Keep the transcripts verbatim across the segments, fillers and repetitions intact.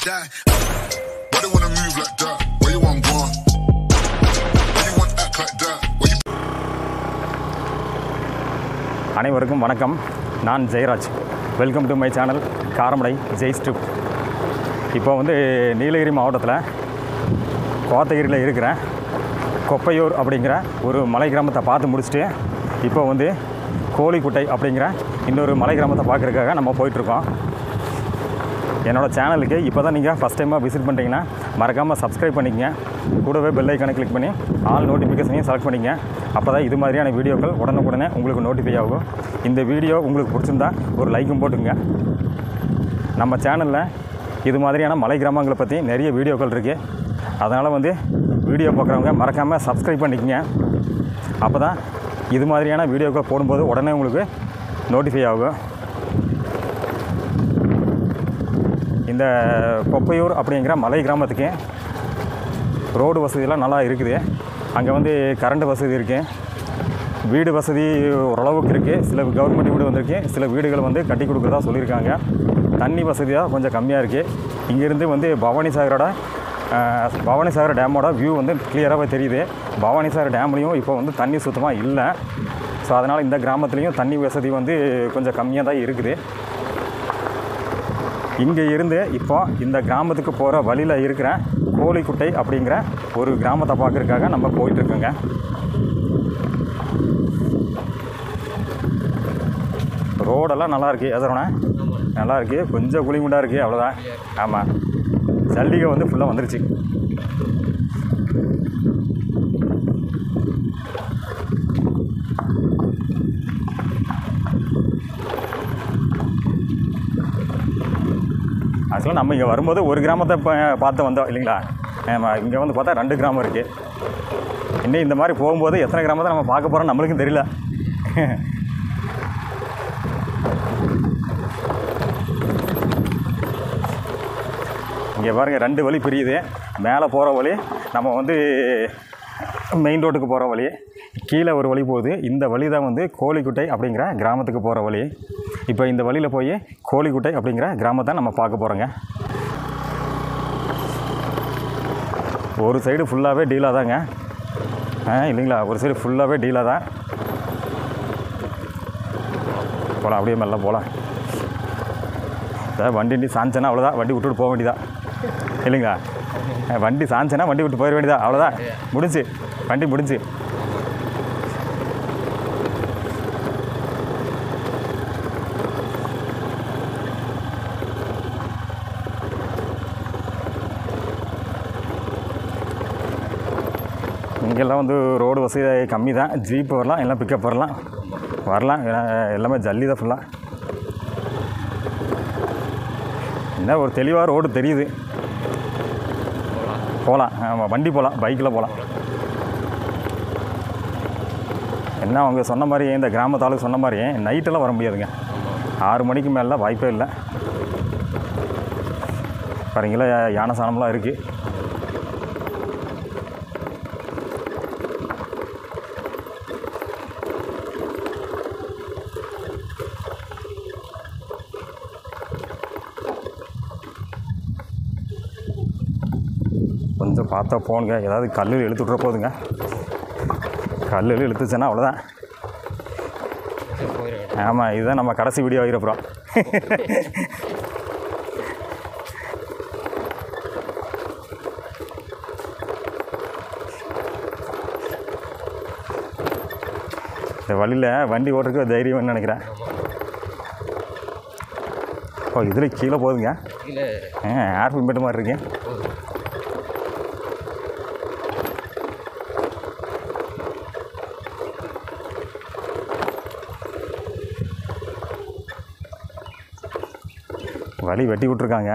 die. Why they wanna move like that? Where you want go? Why you want act like that? Where you... அனைவருக்கும் வணக்கம். நான் Jayaraj. Welcome to my channel Karamadai Jai's trip. இப்போ வந்து நீலகிரி மாவட்டத்தில் கோத்தகிரியில் இருக்கிற கொப்பையூர் அப்படிங்கிற ஒரு மலை கிராமத்தை பார்த்து முடிச்சுட்டு இப்போ வந்து கோழிக்குட்டை அப்படிங்கிற இன்னொரு மலை கிராமத்தை பார்க்குறதுக்காக நம்ம போயிட்டுருக்கோம். என்னோடய சேனலுக்கு இப்போ தான் நீங்கள் ஃபஸ்ட் டைமாக விசிட் பண்ணிட்டீங்கன்னா மறக்காமல் சப்ஸ்கிரைப் பண்ணிக்கங்க. கூடவே பெல் ஐக்கானை கிளிக் பண்ணி ஆல் நோட்டிஃபிகேஷனையும் செலக்ட் பண்ணிங்க. அப்போ தான் இது மாதிரியான வீடியோக்கள் உடனுக்குடனே உங்களுக்கு நோட்டிஃபை ஆகும். இந்த வீடியோ உங்களுக்கு பிடிச்சிருந்தா ஒரு லைக்கும் போட்டுங்க. நம்ம சேனலில் இது மாதிரியான மலை கிராமங்களை பற்றி நிறைய வீடியோக்கள் இருக்குது. அதனால் வந்து வீடியோ பார்க்குறவங்க மறக்காமல் சப்ஸ்கிரைப் பண்ணிக்கங்க. அப்போ தான் இது மாதிரியான வீடியோக்கள் போடும்போது உடனே உங்களுக்கு நோட்டிஃபை ஆகும். இந்த கொப்பையூர் அப்படிங்கிற மலை கிராமத்துக்கு ரோடு வசதியெல்லாம் நல்லா இருக்குது. அங்கே வந்து கரண்ட் வசதி இருக்குது, வீடு வசதி ஓரளவுக்கு இருக்குது. சில கவர்மெண்ட் வீடு வந்திருக்கு, சில வீடுகள் வந்து கட்டி கொடுக்குறதா சொல்லியிருக்காங்க. தண்ணி வசதியாக கொஞ்சம் கம்மியாக இருக்குது. இங்கேருந்து வந்து பவானி சாகரோட பவானி சாகர் டேமோட வியூ வந்து கிளியராகவே தெரியுது. பவானி சாகர் டேம்லேயும் இப்போ வந்து தண்ணி சுத்தமாக இல்லை. ஸோ அதனால் இந்த கிராமத்துலேயும் தண்ணி வசதி வந்து கொஞ்சம் கம்மியாக தான் இருக்குது. இங்கே இருந்து இப்போ இந்த கிராமத்துக்கு போகிற வழியில் இருக்கிற கோழிக்குட்டை அப்படிங்கிற ஒரு கிராமத்தை பார்க்குறதுக்காக நம்ம போயிட்டுருக்கோங்க. ரோடெல்லாம் நல்லாயிருக்கு, எதரோண்ணே நல்லாயிருக்கு. கொஞ்சம் குளிமுண்டாக இருக்குது, அவ்வளோதான். ஆமாம், ஜல்லிகை வந்து ஃபுல்லாக வந்துருச்சு. ஆக்சுவலாக நம்ம இங்கே வரும்போது ஒரு கிராமத்தை இப்போ பார்த்து வந்தோம் இல்லைங்களா. ஆமாம், இங்கே வந்து பார்த்தா ரெண்டு கிராமம் இருக்குது. இன்னும் இந்த மாதிரி போகும்போது எத்தனை கிராமத்தை நம்ம பார்க்க போகிறோம் நம்மளுக்கும் தெரியல. இங்கே பாருங்கள், ரெண்டு வழி பிரியுது. மேலே போகிற வழி நம்ம வந்து மெயின் ரோட்டுக்கு போகிற வழி, கீழே ஒரு வழி போகுது. இந்த வழி தான் வந்து கோழிக்குட்டை அப்படிங்கிற கிராமத்துக்கு போகிற வழி. இப்போ இந்த வழியில் போய் கோழிக்குட்டை அப்படிங்கிற கிராமத்தை நம்ம பார்க்க போகிறோங்க. ஒரு சைடு ஃபுல்லாகவே டீலாக தாங்க. ஆ இல்லைங்களா, ஒரு சைடு ஃபுல்லாகவே டீலாக தான். போகலாம், அப்படியே மெல்ல போகலாம். வண்டி வண்டி சாஞ்சனா அவ்வளோதான், வண்டி விட்டுட்டு போக வேண்டியதா இல்லைங்களா. வண்டி சாஞ்சனா வண்டி விட்டு போயிட வேண்டியதா, அவ்வளோதான், முடிஞ்சு, வண்டி முடிஞ்சு. இங்கெல்லாம் வந்து ரோடு வசதி கம்மி தான். ஜீப்பு வரலாம், எல்லாம் பிக்கப் வரலாம் வரலாம் எல்லாமே ஜல்லி தான் ஃபுல்லாக. என்ன ஒரு தெளிவாக ரோடு தெரியுது, போகலாம். ஆமாம், வண்டி போகலாம், பைக்கில் போகலாம். என்ன அவங்க சொன்ன மாதிரி, இந்த கிராமத்தாளுக்கு சொன்ன மாதிரி நைட்டெல்லாம் வர முடியாதுங்க. ஆறு மணிக்கு மேலே வாய்ப்பே இல்லை. பாருங்களா, யானை சாணம்லாம் இருக்குது. கொஞ்சம் பார்த்தா போனுங்க, ஏதாவது கல்லில் இழுத்து விட்ற போதுங்க. கல்லில் இழுத்துச்சுன்னா அவ்வளோதான். ஆமாம், இதுதான் நம்ம கடைசி வீடியோ ஆகிறப்புறம். இந்த வழியில் வண்டி ஓட்டுறதுக்கு தைரியம்னு நினைக்கிறேன். ஓ, இதில் கீழே போகுதுங்க. ஏர் பிம்பெட்டு மாதிரி இருக்கு. வழி வெட்டி விட்ருக்காங்க.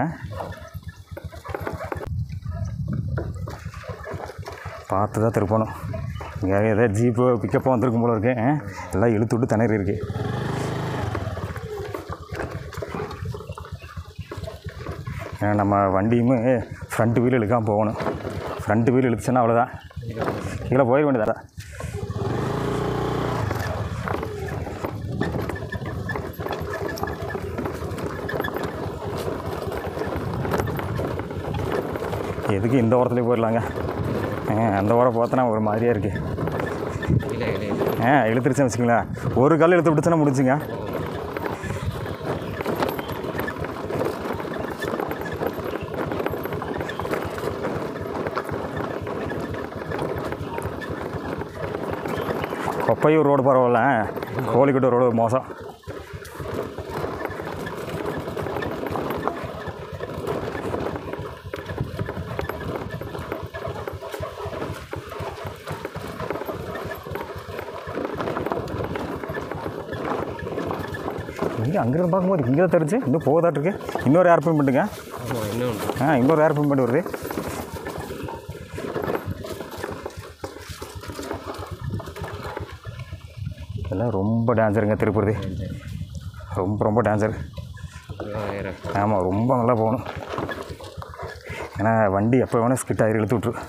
பார்த்து தான் திருப்பணும். இங்கே ஏதாவது ஜீப்பு பிக்கப்பாக வந்துருக்கும் போல இருக்கு. எல்லாம் இழுத்து விட்டு திணறி இருக்கு. நம்ம வண்டியுமே ஃப்ரண்ட் வீல் இழுக்காமல் போகணும். ஃப்ரண்ட் வீல் இழுத்துச்சுன்னா அவ்வளோதான், கீழே போயிட வேண்டியதா. எதுக்கு இந்த ஓரத்துலேயே போயிடலாங்க. அந்த ஓரம் பார்த்தோன்னா ஒரு மாதிரியாக இருக்குது. ஆ இழுத்துருச்சுன்னு வச்சுங்களேன். ஒரு கல் இழுத்து விட்டுச்சுன்னா முடிச்சுங்க. கொப்பையூர் ரோடு பரவாயில்ல, கோழிக்கோட்டை ரோடு மோசம். இங்கே அங்கேருந்து பார்க்கும்போது இங்கே தான் தெரிஞ்சு இன்னும் போதாட்டிருக்கு. இன்னொரு ஏர்பின் பண்ணுங்க. ஆ இன்னொரு ஏர்பின் பண்ணி வருது. இதெல்லாம் ரொம்ப டேஞ்சருங்க திருப்பதி. ரொம்ப ரொம்ப டேஞ்சர். ஆமாம், ரொம்ப நல்லா போகணும். ஏன்னா வண்டி எப்போ வேணால் ஸ்கிட் ஆகி இழுத்து விட்ரு.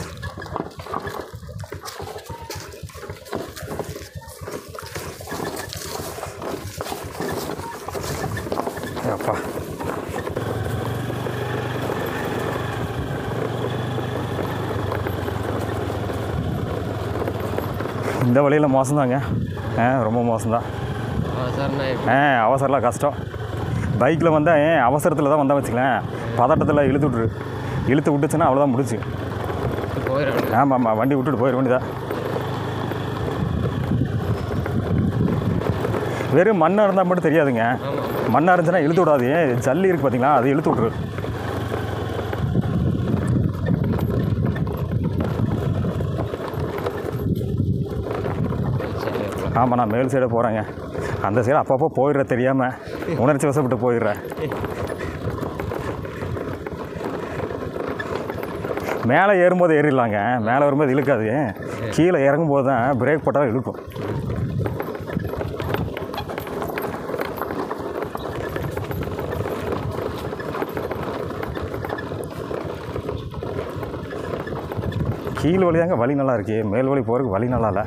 அப்பா இந்த வழியில் மோசம்தாங்க. ஆ ரொம்ப மோசம்தான். ஆ அவசரம்லாம் கஷ்டம். பைக்கில் வந்தால் ஏன் அவசரத்தில் தான் வந்தால் வச்சுக்கலாம், பதட்டத்தில் இழுத்து விட்ரு. இழுத்து விட்டுச்சுன்னா அவ்வளோதான் முடிச்சு. ஆமாம் ஆமாம், வண்டி விட்டுட்டு போயிட வேண்டியதான். வெறும் மண்ணாக இருந்தால் மட்டும் தெரியாதுங்க. மண்ணாக இருந்துச்சுன்னா இழுத்து விடாது. ஜல்லி இருக்குது பார்த்தீங்களா, அது இழுத்து விட்ரு. ஆமாம், நான் மேல் சைடாக போகிறேங்க. அந்த சைடு அப்பப்போ போயிடுற தெரியாமல் உணர்ச்சி வசப்பட்டு போயிடுறேன். மேலே ஏறும்போது ஏறிடலாங்க, மேலே வரும்போது இழுக்காது. கீழே இறங்கும்போது தான் பிரேக் போட்டால் இழுக்கும். கீழ் வழி தாங்க வழி நல்லா இருக்கு, மேல் வழி போகிறதுக்கு வழி நல்லா இல்லை.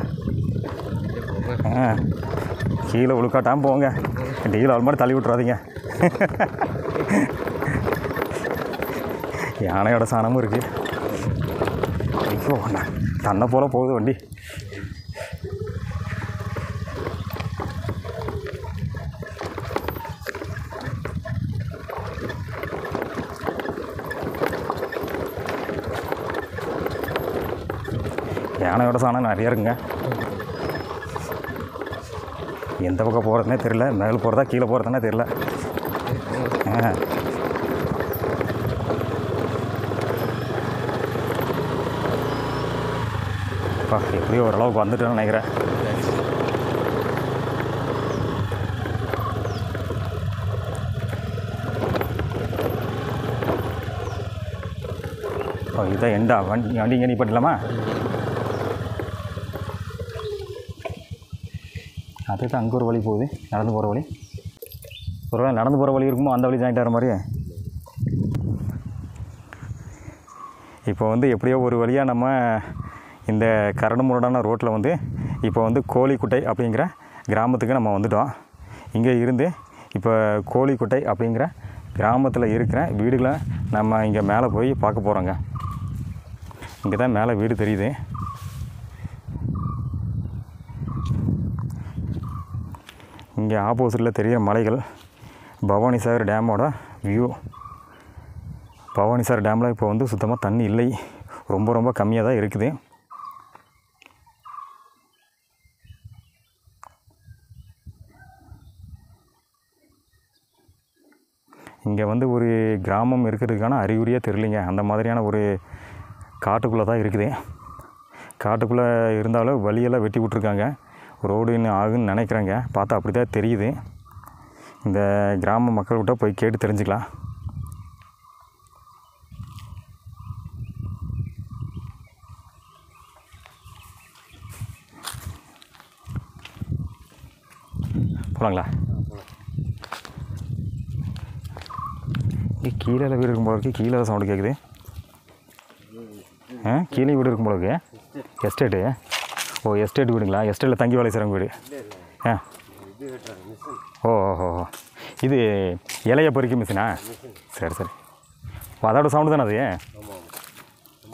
ஆ கீழே உழுக்காட்டாமல் போங்க, டீல் ஆள் மாதிரி தள்ளி விட்றாதீங்க. யானையோட சாணமும் இருக்குது. ஐயோ தன்னை போல் போகுது வண்டி. யானையோட சாணம் நிறையா இருக்குங்க. எந்த பக்கம் போகிறதுனே தெரியல, மேலே போகிறதா கீழே போகிறதுனே தெரியல. ஆ அப்பா எப்படியோ ஓரளவுக்கு வந்துட்டேன்னு நினைக்கிறேன். ஓ இதுதான் எண்டா? வண்டி வண்டி இங்கே நீ பண்ணிடலாமா? அதுதான் அங்கே ஒரு வழி போகுது, நடந்து போகிற வழி. ஒரு வேளை நடந்து போகிற வழி இருக்குமோ, அந்த வழி ஜாயிண்ட் ஆகிற மாதிரி. இப்போ வந்து எப்படியோ ஒரு வழியாக நம்ம இந்த கரடு முரடான ரோட்டில் வந்து இப்போ வந்து கோழிக்குட்டை அப்படிங்கிற கிராமத்துக்கு நம்ம வந்துட்டோம். இங்கே இருந்து இப்போ கோழிக்குட்டை அப்படிங்கிற கிராமத்தில் இருக்கிற வீடுகளை நம்ம இங்கே மேலே போய் பார்க்க போகிறோங்க. இங்கே தான் மேலே வீடு தெரியுது. இங்கே ஆப்போசிட்டில் தெரிகிற மலைகள் பவானிசாகர் டேமோட வியூ. பவானிசாகர் டேமில் இப்போ வந்து சுத்தமாக தண்ணி இல்லை, ரொம்ப ரொம்ப கம்மியாக தான் இருக்குது. இங்கே வந்து ஒரு கிராமம் இருக்கிறதுக்கான அறிகுறியே தெரியலைங்க. அந்த மாதிரியான ஒரு காட்டுக்குள்ளே தான் இருக்குது. காட்டுக்குள்ளே இருந்தாலும் வழியெல்லாம் வெட்டி விட்ருக்காங்க. ரோடு இன்னும் ஆகுன்னு நினைக்கிறேங்க, பார்த்தா அப்படி தான் தெரியுது. இந்த கிராம மக்கள்கிட்ட போய் கேட்டு தெரிஞ்சுக்கலாம். போகலாங்களா? இங்கே கீழே வீடு இருக்கும் போல இருக்குது. கீழே சவுண்டு கேட்குது. ஆ கீழே வீடு இருக்கும் போல இருக்கு. எஸ்டேட்டு? ஓ எஸ்டேட் வீடுங்களா? எஸ்டேட்டில் தங்கி வேலை செய்கிறவங்க வீடு. ஆ ஓ ஓஹோ, இது இலையை பொறிக்க மிஷினா? சரி சரி. அதோட சவுண்டு தானே அது?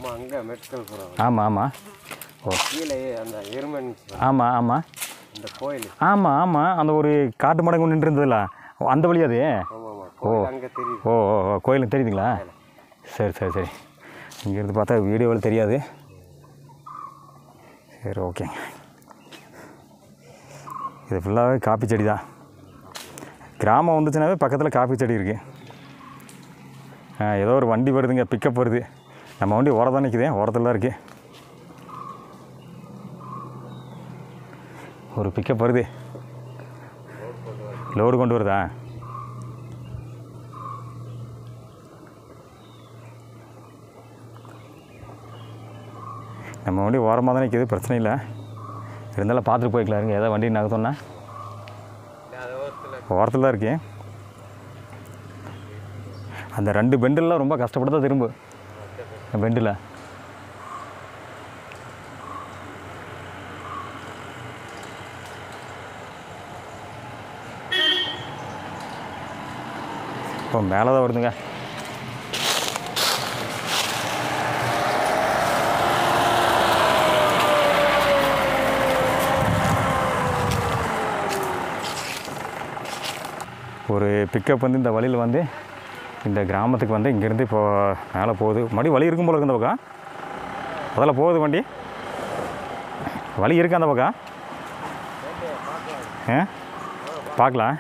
அங்கே மெட்கல் போகிறோம். ஆமாம் ஆமாம். ஓ கீழே அந்த எருமன். ஆமாம் ஆமாம். இந்த கோயில். ஆமாம் ஆமாம். அந்த ஒரு காட்டு மடங்கு நின்று இருந்ததுல அந்த வழி அது. ஓ அங்கே தெரியுது. ஓ ஓ கோயிலுக்கு தெரியுதுங்களா? சரி சரி சரி. இங்கேருந்து பார்த்தா வீடியோவில் தெரியாது. சரி ஓகேங்க. இது ஃபுல்லாகவே காப்பி செடி தான். கிராமம் வந்துச்சுனாவே பக்கத்தில் காப்பி செடி இருக்குது. ஏதோ ஒரு வண்டி வருதுங்க, பிக்கப் வருது. நம்ம வண்டி ஓர தான் நிற்குது, ஓரத்தில் தான் இருக்குது. ஒரு பிக்கப் வருது, லோடு கொண்டு வருதா? நம்ம வண்டி ஓரமாக தான் நிற்கிது, பிரச்சனை இல்லை. இருந்தாலும் பார்த்துட்டு போய்க்கலாம். இருங்க, ஏதாவது வண்டி நகர்த்தோன்னா ஓரத்தில் தான் இருக்கு. அந்த ரெண்டு பெண்டெல்லாம் ரொம்ப கஷ்டப்பட்டு தான் திரும்ப பெண்டில். இப்போ மேலே தான் வருதுங்க. ஒரு பிக்கப் வந்து இந்த வழியில் வந்து இந்த கிராமத்துக்கு வந்து இங்கேருந்து இப்போ மேலே போகுது. மறுபடியும் வழி இருக்கும் போல இருக்கு அந்த பக்கம். அதில் போகுது வண்டி. வழி இருக்கு அந்த பக்கம். ஆ பார்க்கலாம்.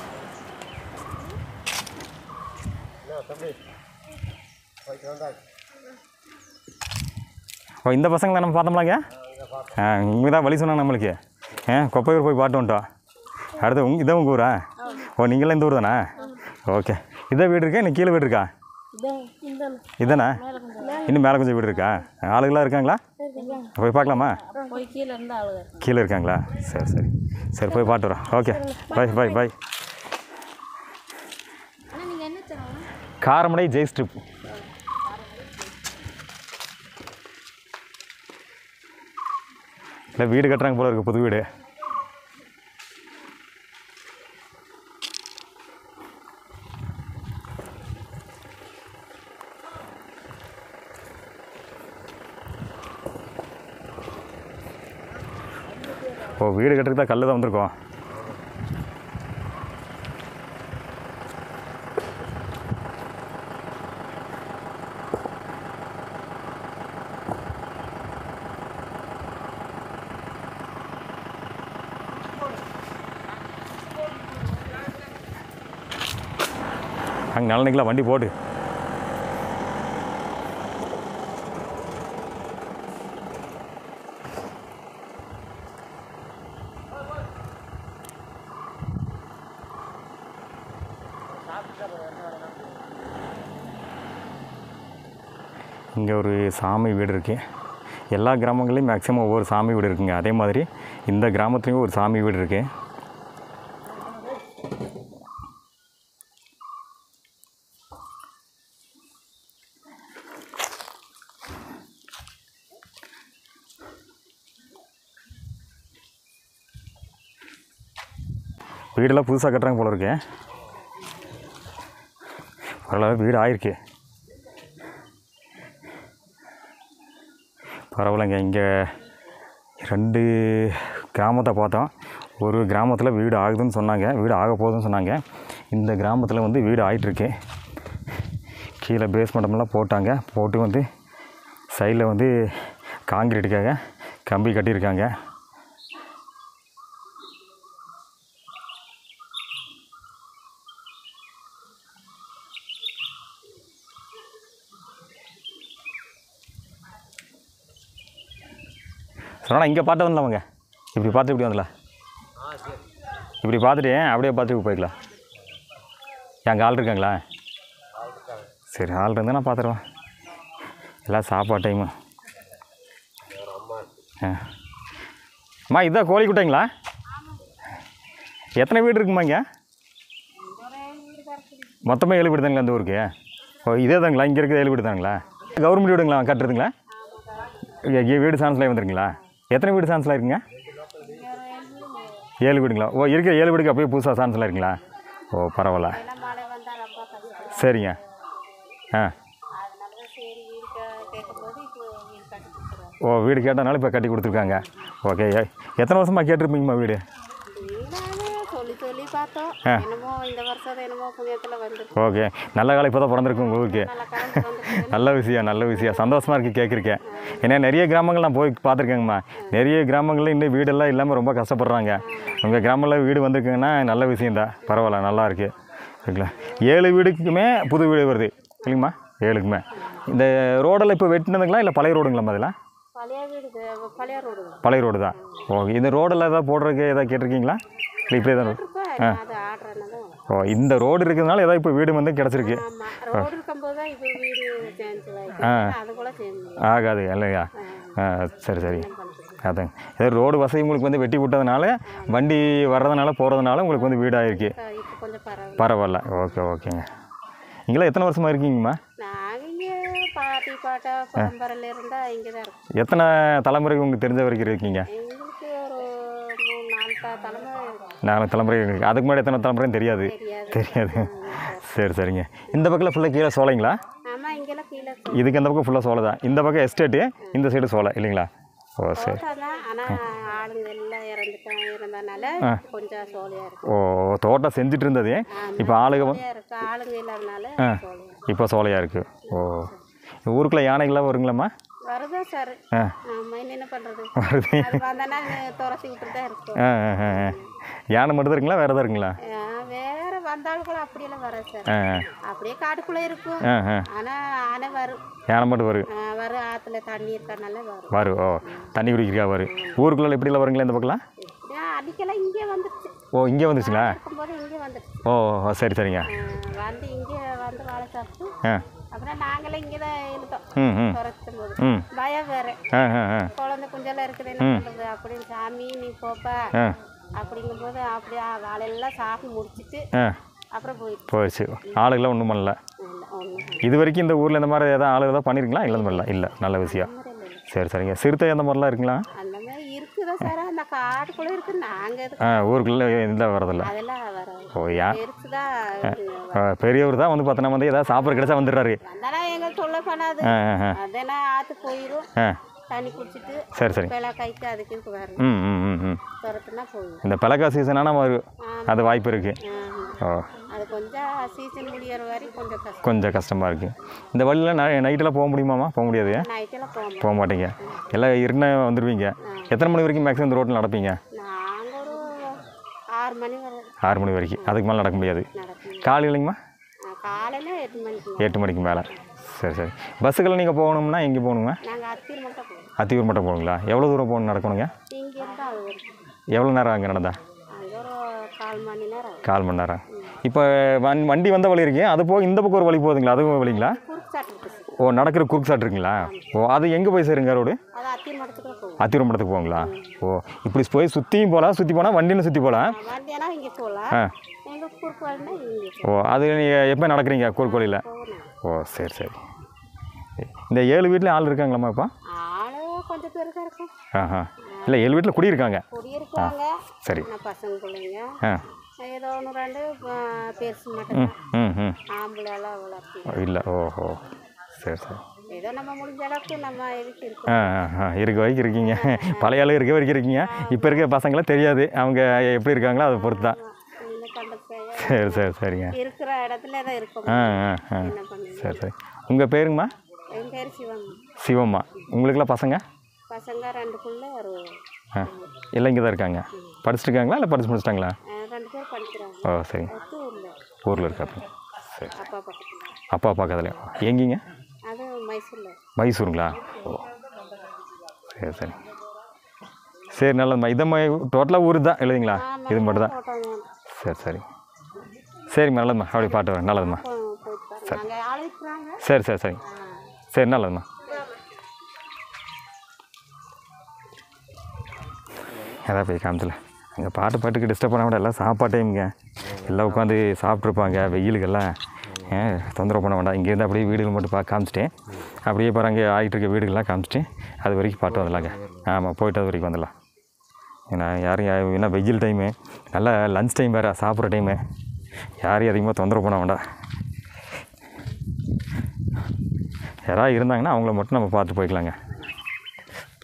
ஓ இந்த பசங்களை நம்ம பார்த்தோம்லாங்க. ஆ இங்கே தான் வழி சொன்னாங்க நம்மளுக்கு. ஆ கொப்பையூர் போய் பாட்டு வந்துட்டோம். அடுத்து உங்க இதான் உங்கள் ஊரா? ஓ நீங்களாம் இந்த ஊர் தானே? ஓகே. இதான் வீடு இருக்கா? இன்னும் கீழே வீடு இருக்கா? இதானே? இன்னும் மேலே கொஞ்சம் வீடு இருக்கா? ஆளுகளாக இருக்காங்களா? போய் பார்க்கலாமா? கீழே இருக்காங்களா? சரி சரி சரி போய் பாட்டு வரோம். Okay bye bye bye. Karamadai Jai trip. இல்லை வீடு கட்டுறாங்க போல இருக்குது, புது வீடு. ஓ வீடு கட்டுறதுக்கு தான் கல் தான் வந்திருக்கோம். அங்கே நல்ல நிற்கலாம், வண்டி போடு. இங்கே ஒரு சாமி வீடு இருக்குது. எல்லா கிராமங்கள்லேயும் மேக்ஸிமம் ஒவ்வொரு சாமி வீடு இருக்குங்க. அதே மாதிரி இந்த கிராமத்துலேயும் ஒரு சாமி வீடு இருக்குது. வீடெல்லாம் புதுசாக கட்டுறாங்க போல இருக்கு. ஓரளவு வீடு ஆயிருக்கு. பரவாயில்லைங்க. இங்கே ரெண்டு கிராமத்தை பார்த்தோம். ஒரு கிராமத்தில் வீடு ஆகுதுன்னு சொன்னாங்க, வீடு ஆக போகுதுன்னு சொன்னாங்க. இந்த கிராமத்தில் வந்து வீடு ஆகிட்டுருக்கு. கீழே பேஸ்மெண்ட்டெல்லாம் போட்டாங்க. போட்டு வந்து சைடில் வந்து காங்கிரீட்டுக்காக கம்பி கட்டியிருக்காங்க. சொன்னால் இங்கே பார்த்து வந்துடலாமாங்க. இப்படி பார்த்து இப்படி வந்துடலாம். இப்படி பார்த்துட்டு அப்படியே பார்த்துட்டு போய்க்கலாம். எங்கள் ஆள் இருக்காங்களா? சரி ஆள் இருந்தால் நான் பார்த்துருவேன். எல்லாம் சாப்பாடு டைமு. ஆ அம்மா இதுதான் கோழி குட்டைங்களா? எத்தனை வீடு இருக்குமா இங்கே? மொத்தமாக ஏழு வீடு தாங்களா இந்த ஊருக்கு? ஓ இதே தாங்களா? இங்கே இருக்கிற ஏழு வீடு தாங்களா? கவர்மெண்ட் வீடுங்களா கட்டுறதுங்களா? வீடு சான்ஸ்லாம் வந்துருங்களா? எத்தனை வீடு சான்ஸ்லாம் இருக்குங்க? ஏழு வீடுங்களா? ஓ இருக்கிற ஏழு வீடுக்கு அப்படியே புதுசாக சான்ஸ்லாம் இருக்குங்களா? ஓ பரவாயில்ல. சரிங்க. ஆ ஓ வீடு கேட்டனால இப்போ கட்டி கொடுத்துருக்காங்க. ஓகே. எத்தனை வருஷமாக கேட்டிருப்பீங்கம்மா வீடு? சொல்லி சொல்லி பார்த்தோம். என்னமோ இந்த வருஷம் என்னமோ புண்ணியத்தில் வந்து. ஓகே. நல்ல காலம் இப்போ தான் பிறந்திருக்கு உங்கள் ஊருக்கு. நல்ல விஷயம் நல்ல விஷயம் சந்தோஷமாக இருக்குது கேட்குறக்கேன். ஏன்னா நிறைய கிராமங்கள் நான் போய் பார்த்துருக்கேங்கம்மா. நிறைய கிராமங்களில் இன்னும் வீடெல்லாம் இல்லாமல் ரொம்ப கஷ்டப்படுறாங்க. உங்கள் கிராமத்தில் வீடு வந்திருக்குங்கன்னா நல்ல விஷயந்தான். பரவாயில்ல நல்லா இருக்குது. ஓகேங்களா? ஏழு வீடுக்குமே புது வீடு வருது இல்லைங்கம்மா? ஏழுக்குமே. இந்த ரோடெல்லாம் இப்போ வெட்டினதுங்களா இல்லை பழைய ரோடுங்களாம்மா? அதெல்லாம் பழைய வீடு பழைய ரோடு பழைய ரோடு தான். ஓகே. இந்த ரோடெல்லாம் ஏதாவது போடுறதுக்கு எதாவது கேட்டிருக்கீங்களா? இல்லை இப்படியே தான் ரோடு? ஆ ஓ இந்த ரோடு இருக்கிறதுனால ஏதாவது இப்போ வீடு வந்து கிடச்சிருக்கு. ஆ ஆகாது இல்லையா? ஆ சரி சரி. அதாங்க ஏதோ ரோடு வசதி உங்களுக்கு வந்து வெட்டி விட்டதுனால வண்டி வர்றதுனால போகிறதுனால உங்களுக்கு வந்து வீடு ஆகிருக்கு. பரவாயில்ல. ஓகே ஓகேங்க. இங்கெல்லாம் எத்தனை வருஷமாக இருக்கீங்கம்மா? எத்தனை தலைமுறைக்கு உங்களுக்கு தெரிஞ்ச வரைக்கும் இருக்கீங்க? நாலு தலைமுறை இருக்குது. அதுக்கு முன்னாடி எத்தனை தலைமுறைன்னு தெரியாது தெரியாது சரி சரிங்க. இந்த பக்கத்தில் ஃபுல்லாக கீழே சோலைங்களா? இதுக்கு அந்த பக்கம் ஃபுல்லாக சோலை தான். இந்த பக்கம் எஸ்டேட்டு, இந்த சைடு சோலை இல்லைங்களா? ஓ சரி. ஓ தோட்டம் செஞ்சுட்டு இருந்தது இப்போ ஆளுங்க ஆ இப்போ சோலையாக இருக்குது. ஓ ஊருக்குள்ளே யானைகள்லாம் வருங்களாம்மா? வருதா சார்? ஆ என்ன பண்ணுறது வருது. துரத்தி விட்டுட்டு தான் இருக்கும். ஆ ஆ யானை மட்டும் இருக்குங்களா வேறு எதாவது இருக்குங்களா? வேற வந்தாலும் கூட அப்படியெல்லாம் வர சார். ஆ அப்படியே காட்டுக்குள்ளே இருக்கும். ஆ ஆ ஆனால் ஆனை வரும். யானை மட்டும் வரும். வரும் ஆற்றுல தண்ணி இருக்கனால வரும். வரும். ஓ தண்ணி குடிக்கிறா வரும். ஊருக்குள்ள எப்படிலாம் வருங்களா இந்த பக்கம்லாம்? அன்றைக்கெல்லாம் இங்கே வந்துடுச்சு. ஓ இங்கே வந்துச்சுங்களா? இருக்கும்போது இங்கே வந்துடுச்சு. ஓ சரி சரிங்க. வந்து இங்கே வந்து வாழை சாப்பிட்டு ஆ அப்புறம் நாங்களும் இங்கே தான் இருந்தோம். ம் ம் துரத்தும் போது ம் பயம் வேறு. ஆ ஆ ஆ குழந்தை குஞ்செல்லாம் இருக்குது என்ன பண்ணுறது அப்படின்னு சாமி நீ போப்பா ஆ அப்படிங்கும்போது அப்படியே வாழையெல்லாம் சாப்பிட்டு முடிச்சுட்டு ஆ அப்புறம் போயிடுச்சு. போயிடுச்சு. ஆளுகளாம் ஒன்றும் பண்ணல. இது வரைக்கும் இந்த ஊரில் இந்த மாதிரி ஏதாவது ஆளுகள் தான் பண்ணியிருக்கலாம்? இல்லை இந்த மாதிரிலாம் இல்லை. நல்ல விஷயம். சரி சரிங்க. சிறுத்தை அந்த மாதிரிலாம் இருக்குங்களா? அந்த மாதிரி இருக்குதா சார்? அந்த காட்டுக்குள்ளே இருக்குது. நாங்கள் ஆ ஊருக்குள்ளே இதெல்லாம் வரதில்ல. அதெல்லாம் வராது. ஓ யா பெருசுதான். பெரியவர் தான் வந்து பார்த்தோன்னா வந்து ஏதாவது சாப்பிட்ற கிடைச்சா வந்துடுறாரு. அதெல்லாம் எங்களுக்கு சொல்ல பண்ணாது. ஆ ஆ அதெல்லாம் ஆற்று போயிடும். ஆ தண்ணி குடிச்சிட்டு சரி சரி. பிளா கைக்கு அதுக்கு இருக்கு வரும். ம் ம் ம் ம் துரத்துனா போயிடும். இந்த பிளக்கா சீசனான வரும். அது வாய்ப்பு இருக்குது. ஓ அது கொஞ்சம் சீசன் முடிகிற வரைக்கும் கொஞ்சம் கஷ்டம். கொஞ்சம் கஷ்டமாக இருக்குது. இந்த வழியில் நை நைட்டெல்லாம் போக முடியுமாம்மா? போக முடியாது. நைட்டெல்லாம் போக போக மாட்டீங்க. எல்லாம் இருந்த வந்துடுவீங்க. எத்தனை மணி வரைக்கும் மேக்ஸிமம் இந்த ரோட்டில் நடப்பீங்க? நாங்கள் ஒரு ஆறு மணி வரை. ஆறு மணி வரைக்கும். அதுக்கு மேலே நடக்க முடியாது. நடக்கும். காலையிலைங்கம்மா? காலையில் எட்டு மணிக்கு. எட்டு மணிக்கு மேலே. சரி சரி. பஸ்ஸுக்கெல்லாம் நீங்கள் போகணும்னா எங்கே போகணுங்க? நாங்கள் அத்தியூர் மட்டும் போகணும். அத்தியூர் மட்டும் போகணுங்களா? எவ்வளோ தூரம் போகணும் நடக்கணுங்க? இங்கே இருந்தால் அது வரைக்கும். எவ்வளோ நேரம் அங்கே நடந்தா? அங்கே ஒரு கால் மணி நேரம். கால் மணி நேரம். இப்போ வண் வண்டி வந்த வழி இருக்கு. அது போக இந்த பக்கம் ஒரு வழி போகுதுங்களா? அதுவும் வழிங்களா? குறுக்கு சாட்டு இருக்குது. ஓ நடக்கிற குறுக்கு சாட்டு இருக்குங்களா? ஓ அது எங்கே போய் சேருங்க ரோடு? அது அத்தியூர் மட்டத்துக்கு போகும். அத்தியூர் மட்டத்துக்கு போங்களா? ஓ இப்படி போய் சுற்றியும் போகலாம். சுற்றி போனால் வண்டின்னு சுற்றி போகலாம். வண்டியானா இங்கே போகலாம். ஆ எங்கள் குறுக்கு வழினா இங்கே. ஓ அது நீங்கள் எப்போ நடக்கிறீங்க குறுக்கு வழியில்? ஓ சரி சரி. இந்த ஏழு வீட்டில் ஆள் இருக்காங்களாம்மா இப்போ? ஆளு கொஞ்சம் பேர் தான் இருக்கும். ஆஹா இல்லை ஏழு வீட்டில் குடியிருக்காங்க. குடியிருக்காங்க. சரி. பசங்க பிள்ளைங்க ஆ ஏதோ ஒன்று ரெண்டு பெருசு ம் மட்டும் ம் ம் ஆம்பளைலாம் வளர்த்து இல்லை. ஓஹோ சரி சரி. ஏதோ நம்ம முடிஞ்ச அளவுக்கு நம்ம இதுக்கு இருக்கோம். ஆ ஆ இருக்க வரைக்கும் இருக்கீங்க. பழைய ஆளு இருக்க வரைக்கும் இருக்கீங்க. இப்போ இருக்க பசங்களாம் தெரியாது. அவங்க எப்படி இருக்காங்களோ அதை பொறுத்து தான். என்ன பண்ணுறது? சரி சரி சரிங்க. இருக்கிற இடத்துல தான் இருக்கும். ஆ ஆ ஆ என்ன பண்ணுறது? சரி சரி. உங்கள் பேருங்கம்மா? என் பேர் சிவம். சிவம்மா. உங்களுக்கெல்லாம் பசங்க? பசங்க ரெண்டு பிள்ளை ஒரு ஆ எல்லாம் இங்கே தான் இருக்காங்க. படிச்சுட்டுருக்காங்களா இல்லை படிச்சு முடிச்சிட்டாங்களா? ரெண்டு பேர் படிக்கிறாங்க. ஓ சரி. ஊரில் ஊரில் இருக்காப்ப. சரி. அப்பா பக்கத்தில். அப்பா பக்கத்துலையா? எங்கேங்க? அது மைசூரில். மைசூருங்களா? ஓ சரி சரி. சரி நல்லதும்மா. இதை டோட்டலாக ஊர் தான் எழுதிங்களா? இது மட்டும் தான். சரி சரி. சரிம்மா நல்லதும்மா. அப்படி பாட்டு வரேன். நல்லதும்மா. சரி. சரி சரி சரி. சரி நல்லதும்மா. எதாவது போய் காமிச்சல அங்கே பாட்டு பாட்டுக்கு டிஸ்டர்ப் பண்ண விட எல்லாம் சாப்பாட்டையுங்க எல்லாம் உட்காந்து சாப்பிட்ருப்பாங்க. வெயிலுக்கெல்லாம் தொந்தரவு பண்ண வேண்டாம். இங்கேருந்து அப்படியே வீடுகள் மட்டும் பார்க்க காமிச்சிட்டேன். அப்படியே பாருங்க ஆகிட்டு இருக்க வீடுகள்லாம் காமிச்சிட்டு அது வரைக்கும் பாட்டு வந்துடலாங்க. ஆமாம் போய்ட்டு அது வரைக்கும் வந்துடலாம். ஏன்னா யாரும் ஏன்னா வெயில் டைமு நல்லா லன்ச் டைம் வேறு சாப்பிட்ற டைமு யாரையும் அதிகமாக தொந்தரவு பண்ண வேண்டாம். யாராவது இருந்தாங்கன்னா அவங்கள மட்டும் நம்ம பார்த்து போய்க்கலாங்க.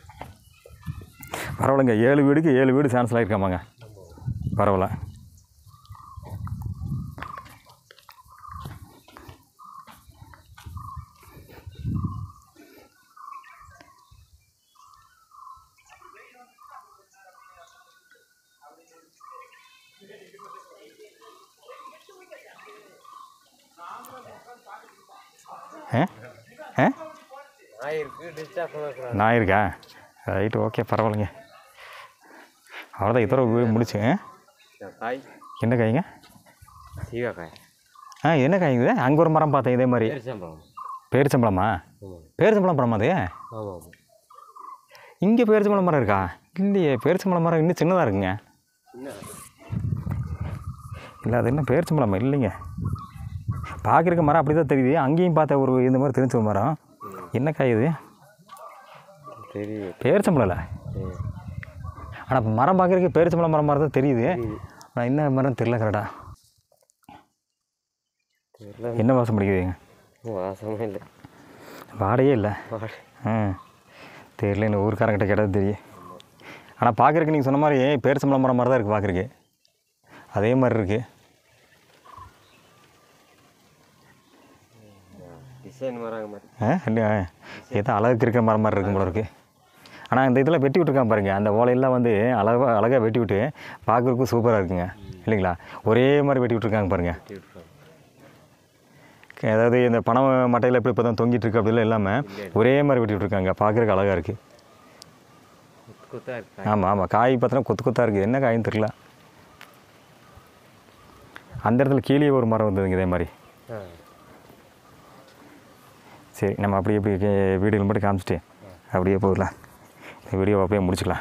பரவாயில்லைங்க, ஏழு வீடுக்கு ஏழு வீடு சான்ஸ் ஆகிருக்காமாங்க. பரவாயில்ல. ஆ ஆ நாய் இருக்கு, டிஸ்டர்ப் பண்ண நான் இருக்கா? ரைட்டு, ஓகே, பரவாயில்லைங்க. அவ்வளோதான், இதோட வீடு முடிச்சு. காய் என்ன காய்ங்க? சீகாக்காய். ஆ, என்ன காய்ங்குது? அங்கே ஒரு மரம் பார்த்தேன் இதே மாதிரி. பேரிச்சம்பழம். பேரிச்சம்பழமா? பேரிச்சம்பழம் மரமா அது? ஆமாம். இங்கே பேரிச்சம்பழம் மரம் இருக்கா? இல்லையே, பேரிச்சம்பழம் மரம் இன்னும் சின்னதாக இருக்குங்க. இல்லை, அது என்ன பேரிச்சம்பழமா? இல்லைங்க, பார்க்குறக்க மரம் அப்படி தான் தெரியுது. அங்கேயும் பார்த்தா ஒரு இந்த மாதிரி தெரிஞ்ச ஒரு மரம். என்ன காய் இது? தெரியுது. பேரிச்சம்பழம் இல்லை, ஆனால் மரம் பார்க்குறதுக்கு பேரிச்சம்பழம் மரம் மாதிரி தான் தெரியுது. ஆனால் என்ன மரம் தெரியல கரெக்டாக. என்ன வாசம் பிடிக்குதுங்க? வாசமே இல்லை, வாடையே இல்லை. ஆ, தெரியல, இந்த ஊருக்காரங்கிட்ட கேட்டது தெரியும். ஆனால் பார்க்குறக்கு நீங்கள் சொன்ன மாதிரி பேரிச்சம்பழம் மரம் மாதிரி தான் இருக்குது பார்க்குறக்கு. அதே மாதிரி இருக்குது. டிசைன் மரம் மாதிரி. ஆ, இல்லை, ஏதோ அழகுக்கு இருக்கிற மரம் மாதிரி இருக்கும் போல இருக்குது. ஆனால் இந்த இதெல்லாம் வெட்டி விட்டுருக்கான் பாருங்கள். அந்த ஓலையெல்லாம் வந்து அழகாக அழகாக வெட்டி விட்டு பார்க்குறதுக்கும் சூப்பராக இருக்குங்க, இல்லைங்களா? ஒரே மாதிரி வெட்டி விட்டுருக்காங்க பாருங்கள். அதாவது இந்த பணம் மட்டையில் எப்படி இப்போ தான் தொங்கிட்டு இருக்கு அப்படிலாம் இல்லாமல் ஒரே மாதிரி வெட்டி விட்டுருக்காங்க. பார்க்குறதுக்கு அழகாக இருக்குது. ஆமாம் ஆமாம், காய் பார்த்தோன்னா கொத்து கொத்தாக இருக்குது. என்ன காயின்னு தெரியல. அந்த இடத்துல கீழே ஒரு மரம் வந்ததுங்க இதே மாதிரி. சரி, நம்ம அப்படியே எப்படி வீடியோவில் மட்டும் காமிச்சிட்டு அப்படியே போகலாம். இந்த வீடியோவை அப்படியே முடிச்சுக்கலாம்.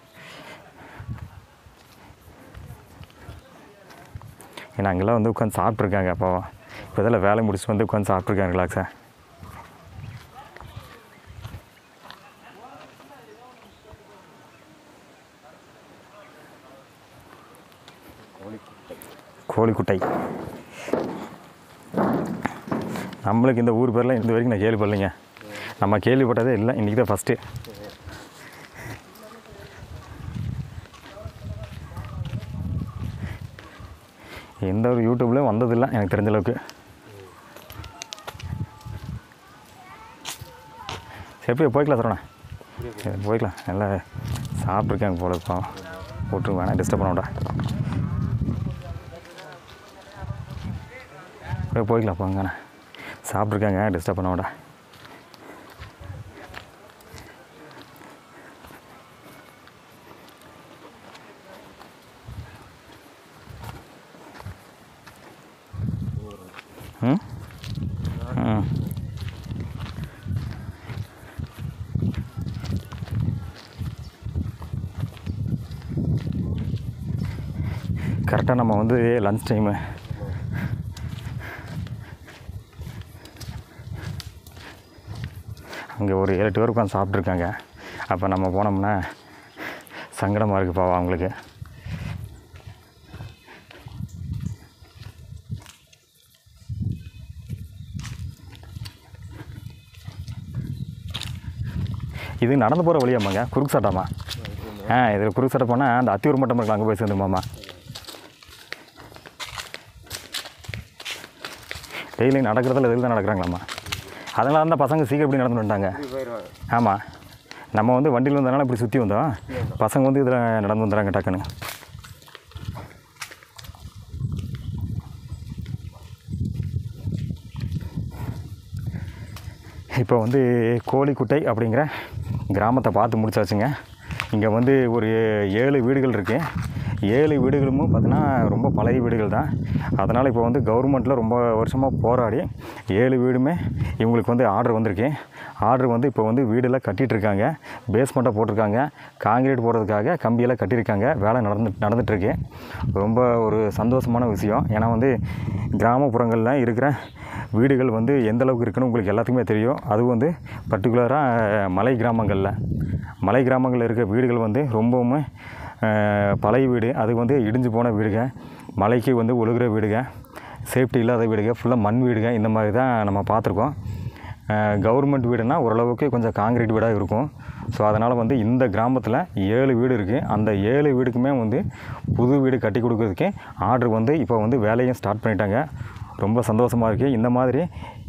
ஏன்னா அங்கெல்லாம் வந்து உட்காந்து சாப்பிட்ருக்காங்க. அப்போ இப்போ இதெல்லாம் வேலை முடிச்சுட்டு வந்து உட்காந்து சாப்பிட்ருக்காங்க ரிலாக்ஸாக. கோழிக்குட்டை. நம்மளுக்கு இந்த ஊர் பேரில் இந்த வரைக்கும் நான் கேள்விப்படலைங்க. நம்ம கேள்விப்பட்டதே இல்லை, இன்றைக்கி தான் ஃபஸ்ட்டு. எந்த ஒரு யூடியூப்லேயும் வந்ததில்லை எனக்கு தெரிஞ்ச அளவுக்கு. சரி, போய்க்கலாம் சரவணா, போய்க்கலாம். நல்லா சாப்பிட்ருக்காங்க போல இருப்போம். போட்டு வேணாம், டிஸ்டர்ப் பண்ண விடா. போய் போய்க்கலாம் போங்கண்ணா, சாப்பிட்ருக்காங்க, டிஸ்டர்ப் பண்ண விடா. ம் ம் கரெக்டாக நம்ம வந்து லன்ச் டைமு. அங்கே ஒரு ஏழு எட்டு பேர் உட்காந்து சாப்பிட்ருக்காங்க. அப்போ நம்ம போனோம்னா சங்கடமாக இருக்குது பாவம் அவங்களுக்கு. இது நடந்து போகிற வழியாமாங்க, குறுக்கு சாட்டாமா? ஆ, இதில் குறுக்கு சாட்டை போனால் அந்த அத்தியூர் மட்டம் இருக்கலாம், அங்கே போய் சேர்ந்துமாம்மா. டெய்லி நடக்கிறதுல இதில் தான் நடக்கிறாங்களாம்மா. அதனால தான் பசங்க சீக்கிரம் இப்படி நடந்து வந்துட்டாங்க. ஆமாம், நம்ம வந்து வண்டியில் வந்ததுனால இப்படி சுற்றி வந்தோம். பசங்க வந்து இதில் நடந்து வந்துடுறாங்க டக்குன்னு. இப்போ வந்து கோழிக்குட்டை அப்படிங்கிற கிராமத்தை பார்த்து முடிச்சாச்சுங்க. இங்கே வந்து ஒரு ஏழு வீடுகள் இருக்குது. ஏழு வீடுகளும் பார்த்தீங்கன்னா ரொம்ப பழைய வீடுகள் தான். அதனால் இப்போ வந்து கவர்மெண்ட்டில் ரொம்ப வருஷமாக போராடி ஏழு வீடுமே இவங்களுக்கு வந்து ஆர்டர் வந்திருக்கு. ஆர்டர் வந்து இப்போ வந்து வீடெல்லாம் கட்டிகிட்ருக்காங்க, பேஸ்மெண்ட்டாக போட்டிருக்காங்க, காங்கிரீட் போடுறதுக்காக கம்பியெல்லாம் கட்டியிருக்காங்க. வேலை நடந்து நடந்துகிட்ருக்கு. ரொம்ப ஒரு சந்தோஷமான விஷயம். ஏன்னா வந்து கிராமப்புறங்களில் இருக்கிற வீடுகள் வந்து எந்த அளவுக்கு இருக்குன்னு உங்களுக்கு எல்லாத்துக்குமே தெரியும். அதுவும் வந்து பர்டிகுலராக மலை கிராமங்களில் மலை கிராமங்களில் இருக்கிற வீடுகள் வந்து ரொம்பவுமே பழைய வீடு. அது வந்து இடிஞ்சு போன வீடுங்க, மலைக்கு வந்து ஒழுகிற வீடுங்க, சேஃப்டி இல்லாத வீடுங்க, ஃபுல்லாக மண் வீடுங்க. இந்த மாதிரி தான் நம்ம பார்த்துருக்கோம். கவர்மெண்ட் வீடுனா ஓரளவுக்கு கொஞ்சம் காங்கிரீட் வீடாக இருக்கும். ஸோ அதனால் வந்து இந்த கிராமத்தில் ஏழு வீடு இருக்குது. அந்த ஏழு வீடுக்குமே வந்து புது வீடு கட்டி கொடுக்கறதுக்கு ஆர்டர் வந்து இப்போ வந்து வேலையும் ஸ்டார்ட் பண்ணிட்டாங்க. ரொம்ப சந்தோஷமாக இருக்குது. இந்த மாதிரி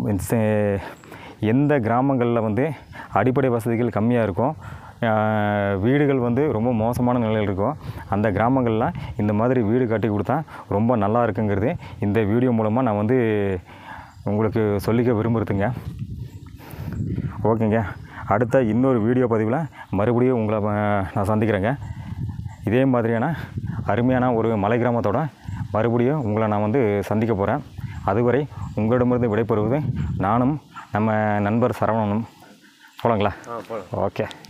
எந்த கிராமங்களில் வந்து அடிப்படை வசதிகள் கம்மியாக இருக்கும், வீடுகள் வந்து ரொம்ப மோசமான நிலையில் இருக்கும், அந்த கிராமங்களில் இந்த மாதிரி வீடு கட்டி கொடுத்தா ரொம்ப நல்லா இருக்குங்கிறது இந்த வீடியோ மூலமாக நான் வந்து உங்களுக்கு சொல்லிக்க விரும்புகிறதுங்க. ஓகேங்க, அடுத்த இன்னொரு வீடியோ பதிவில் மறுபடியும் உங்களை நான் சந்திக்கிறேங்க. இதே மாதிரியான அருமையான ஒரு மலை கிராமத்தோட மறுபடியும் உங்களை நான் வந்து சந்திக்க போகிறேன். அதுவரை உங்களிடமிருந்து விடைபெறுவது நானும் நம்ம நண்பர் சரவணனும். போகலாங்களா? ஆ போகலாம். ஓகே.